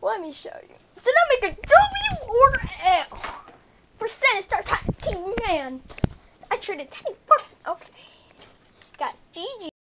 Let me show you. Did I make a W or L? Percentage start typing, man. I traded 10 bucks. Okay. Got GG.